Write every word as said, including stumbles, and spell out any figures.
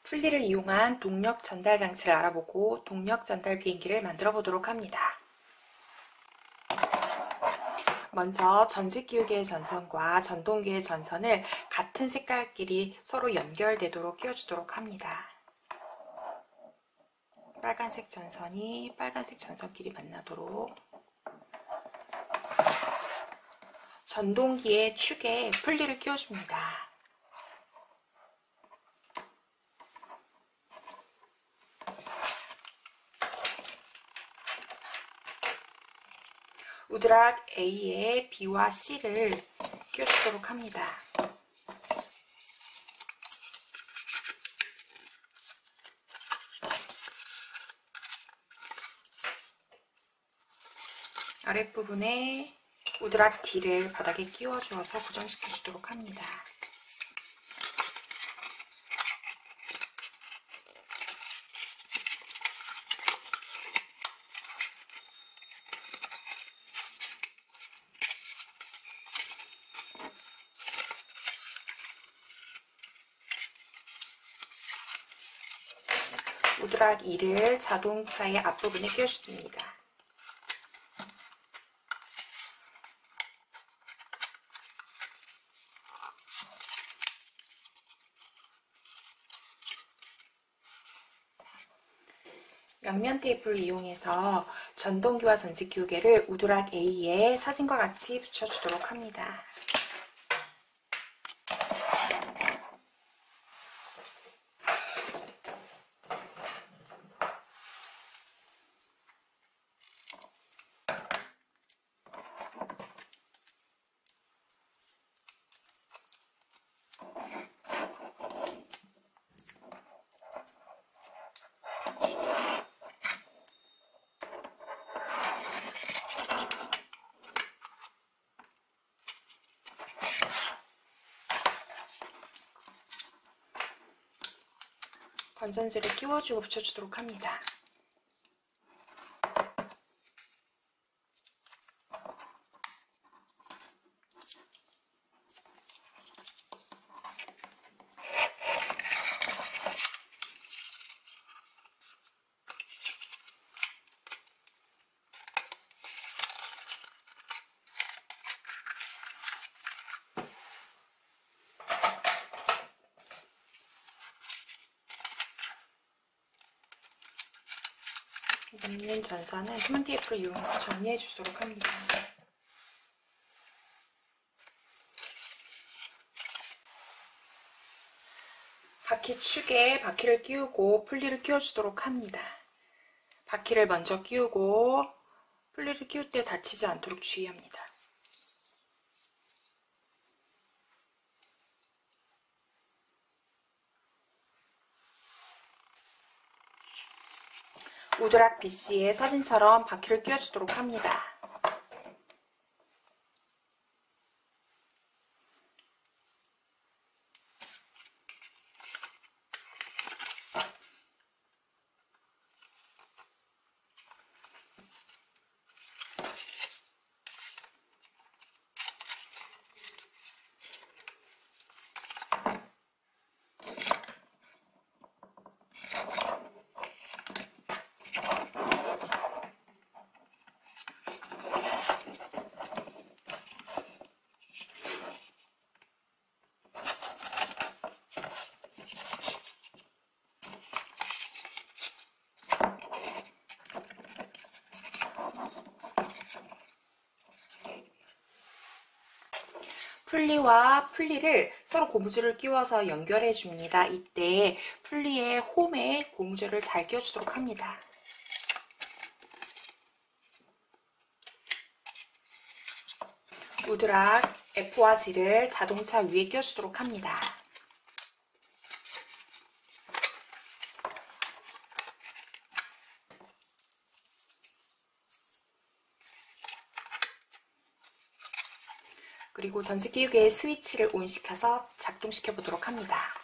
풀리를 이용한 동력 전달 장치를 알아보고 동력 전달 비행기를 만들어 보도록 합니다. 먼저 전직기우개의 전선과 전동기의 전선을 같은 색깔끼리 서로 연결되도록 끼워주도록 합니다. 빨간색 전선이 빨간색 전선끼리 만나도록 전동기의 축에 풀리를 끼워줍니다. 우드락 A에 B와 C를 끼워주도록 합니다. 아랫부분에 우드락 D를 바닥에 끼워주어서 고정시켜 주도록 합니다. 우드락 E를 자동차의 앞부분에 끼워줍니다. 양면 테이프를 이용해서 전동기와 전직기우개를 우드락 A에 사진과 같이 붙여주도록 합니다. 건전지를 끼워주고 붙여주도록 합니다. 남는 전선은 투명 테이프를 이용해서 정리해 주도록 합니다. 바퀴 축에 바퀴를 끼우고 풀리를 끼워주도록 합니다. 바퀴를 먼저 끼우고 풀리를 끼울 때 다치지 않도록 주의합니다. 우드락 B씨의 사진처럼 바퀴를 끼워주도록 합니다. 풀리와 풀리를 서로 고무줄을 끼워서 연결해 줍니다. 이때 풀리의 홈에 고무줄을 잘 끼워주도록 합니다. 우드락 F와 G를 자동차 위에 끼워주도록 합니다. 그리고 전직기우개의 스위치를 온시켜서 작동시켜 보도록 합니다.